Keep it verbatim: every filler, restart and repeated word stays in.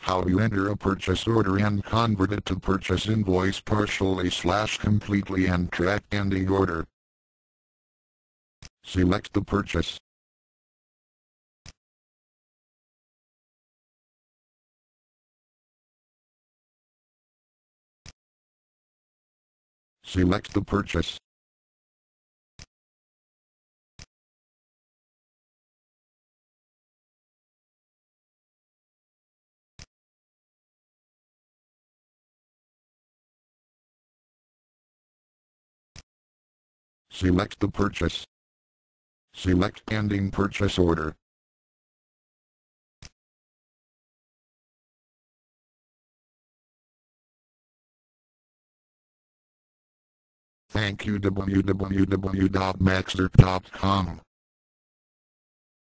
How you enter a purchase order and convert it to purchase invoice partially slash completely and track ending order. Select the purchase. Select the purchase. Select the purchase. Select ending purchase order. Thank you w w w dot maxxerp dot com